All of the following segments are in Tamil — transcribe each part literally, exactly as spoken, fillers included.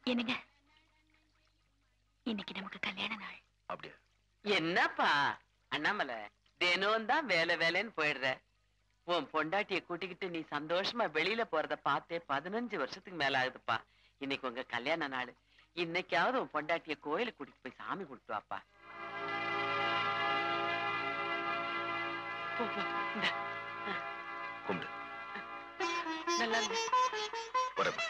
என்னங்க இன்னைக்கு நமக்கு கல்யாண நாள். அப்படியே என்னப்பா அண்ணாமலை தினம் தான் வேலை வேலைன்னு போயிடுற. உன் பொண்டாட்டிய கூட்டிக்கிட்டு நீ சந்தோஷமா வெளியில போறத பார்த்தே பதினஞ்சு வருஷத்துக்கு மேல ஆகுதுப்பா. இன்னைக்கு உங்க கல்யாண நாள். இன்னைக்காவது உன் பொண்டாட்டிய கோயிலுக்கு கூட்டிட்டு போய் சாமி கும்பிட்டு வாப்பா. கும்பிடு. நல்லா இருக்கு. வரேன்.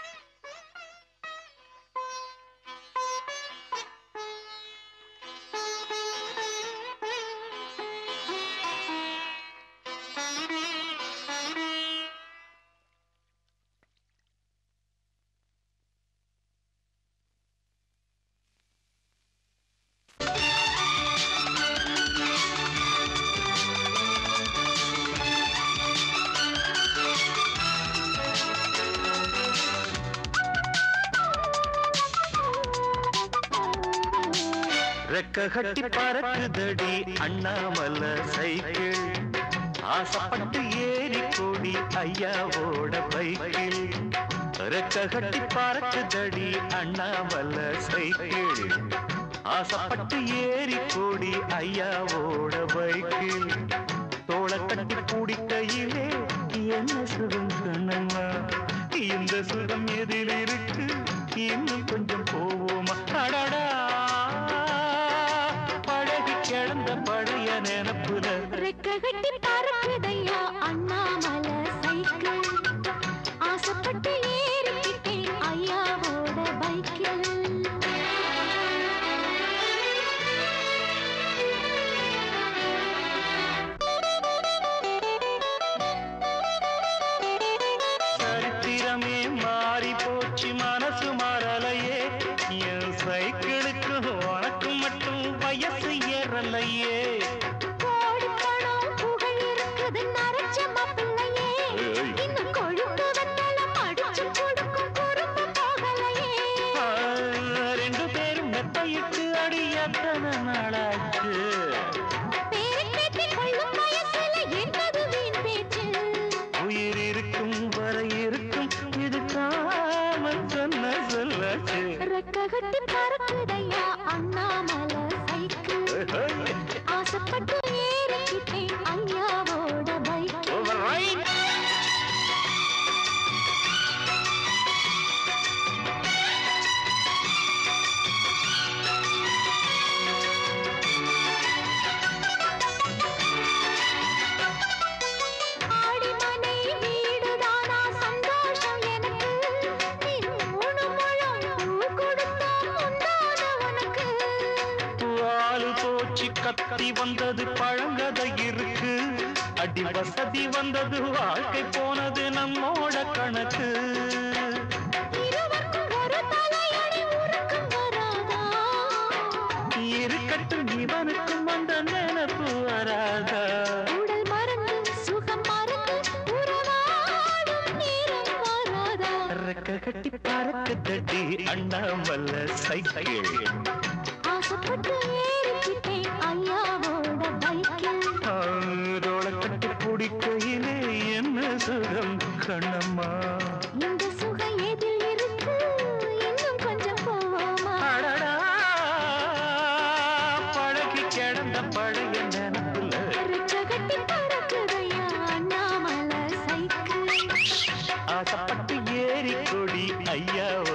கட்டி பறக்குதடி அண்ணாமலை சைக்கிள் ஆசைப்பட்டு ஏறி கூடி ஐயாவோட பைக்கில் ரெக்க கட்டி பறக்குதடி அண்ணாமலை சைக்கிள் ஆசைப்பட்டு ஏறி கூடி ஐயாவோட பைக்கில் தோளை கட்டி கூடிக்கையிலே என்ன சுகம் கண்ணம்மா இந்த சுகம் எதில் இருக்கு இன்னும் கொஞ்சம் போவோமா அடடா கிளந்த பழைய நினப்புல ரெக்க கட்டி பறக்குதையா அண்ணாமலை சைக்கிள் ஆசைப்பட்டு ஏறிக்கிட்டேன் ஐயாவோட பைக்கில் சரித்திரமே மாறி போச்சு மனசு மாறலையே என் சைக்கிளுக்கு உனக்கு மட்டும் வயசு ஏறலையே கோடி பணம் புகழ் இருக்குது நரைச்ச மாப்பிள்ளையே இன்னும் கொழுப்பு வெத்தலம் அடிச்சு கொடுக்கும் பொறுப்பு போகலையே ரெண்டு பேரும் மெத்தையிட்டு அடி எத்தனை நாளாச்சு பேரை பேத்தி கொள்ளும் வயசுல என்னது வீண் பேச்சு உயிர் இருக்கும் வரை இருக்கும் இது காமன் சொன்ன சொல்லாச்சு ரெக்க கட்டி பறக்குதையா அண்ணாமலை சைக்கிள் ஆசைப்பட்டு ஏறிக்கிட்டேன் ஐயாவோட பைக்கில் ஆடிமனை வீடுதானா சந்தோஷம் எனக்கு நீ மூணு முழம் பூ கொடுத்தா முந்தான உனக்கு ஆளு போச்சு கத்தி வந்தது பழங்கதை இருக்கு அடி வசதி வந்தது வாழ்க்கை போனது நம்மோட கணக்கு இருவருக்கும் ஒரு தலையணை உறக்கம் வராதா இருக்கட்டும் இவனுக்கும் அந்த நினைப்பு வராதா உடல் மறந்து சுகம் மறந்து உறவாடும் நேரம் வராதா ரெக்க கட்டி பறக்கு தட்டி அண்ணாமலை சைக்கிள் ஆசைப்பட்டு ஏறிக்கிட்டேன் ஐயாவோட பைக்கில் தோளை கட்டி பிடிக்கையிலே என்ன சுகம் கண்ணம்மா இந்த சுகம் எதில் இருக்கு இன்னும் கொஞ்சம் போவோமா அடடா பழகி கிடந்த பழைய நினைப்புல ரெக்க கட்டி பறக்குதையா அண்ணாமலை சைக்கிள் ஆசைப்பட்டு ஏறி கொடி ஐயா